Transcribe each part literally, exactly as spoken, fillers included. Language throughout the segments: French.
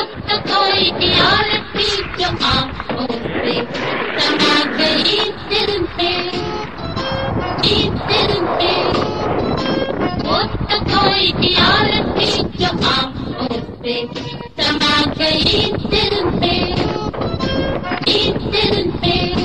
Вот такой идеальный дела, ой, сама горит сердце, и сердце. Вот такой идеальный дела, ой, сама горит сердце, и сердце.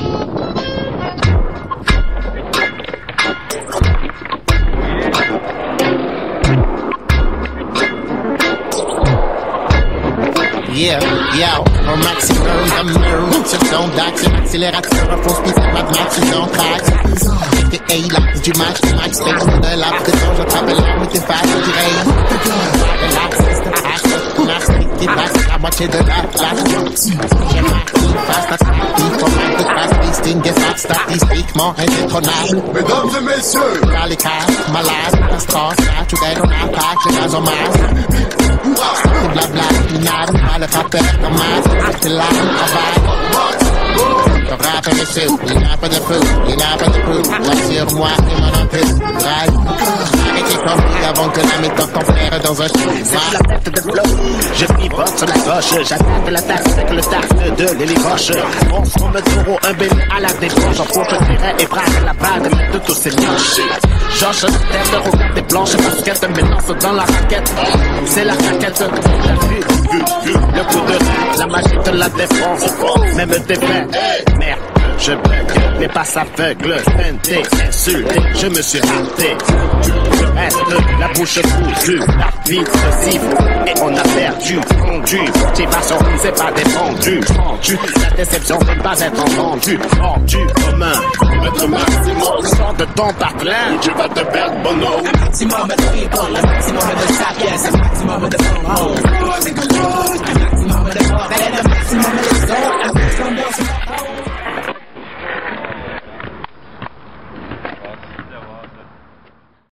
Yeah, yo, au maximum, comme un section d'action, accélérateur, un faux speed, Mad Max, ils ont crack. T'es A, là, du match, du max, t'es comme de la pression, je t'appelle là, mais t'es face, je dirais. Relax, c'est un hack, marche, qui passe, la moitié de la place. J'ai marqué, face, la stratégie, pour mal de face, distingue, start, statistiquement indétrônable. Mesdames et messieurs, dans les cases, malade, la strasse, là, tu gagnes, on attaque, les gaz en masse. C'est blabla, minable, mal le rappeur, comme masse, c'est là, travail. Le rap est fou, il n'a pas de fou, il n'a pas de fou, rassure-moi, il m'en a plus, drive. Arrêtez comme lui avant que la méthode t'enferre dans un chou. C'est la tête de flow, je pivote sur la gauche, j'attaque la taxe avec le taxe de l'hélicoche. On se remet taureau, un béni à la débranche, en fauche, terrain et braque la balle de tous ces mioches. Georges, tête de roquette des blanches, basket, mélange dans la raquette. C'est la raquette, la vue, vue, vue, le coup de rap, la magie de la défense, même des faits. Merde, je bug, les passes aveugles, tenté, insulté, je me suis raté. Je reste la bouche cousue, la vie se siffle, et on a perdu, fondu. Motivation, c'est pas défendu, vendu, la déception ne pas être entendue, vendu commun. Maître Maximum, Sors de ton parlin, tu vas te perdre, bono. Un maximum de people, un maximum de sapiens, un maximum de fun.